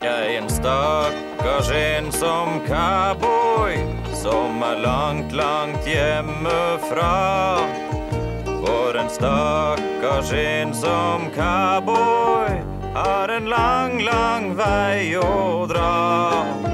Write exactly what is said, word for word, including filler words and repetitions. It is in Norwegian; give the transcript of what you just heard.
Jeg er en stakkars ensom cowboy som er langt, langt hjemmefra. For en stakkars ensom cowboy har en lang, lang vei å dra.